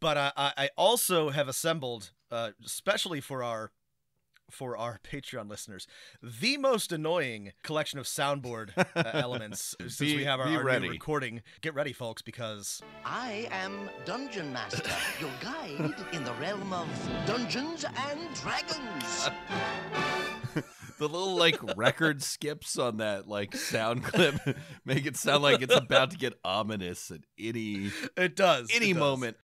But I also have assembled, especially for our Patreon listeners, the most annoying collection of soundboard elements since we have our new recording. Get ready, folks, because I am Dungeon Master, your guide in the realm of Dungeons and Dragons. The little like record skips on that like sound clip make it sound like it's about to get ominous at any moment.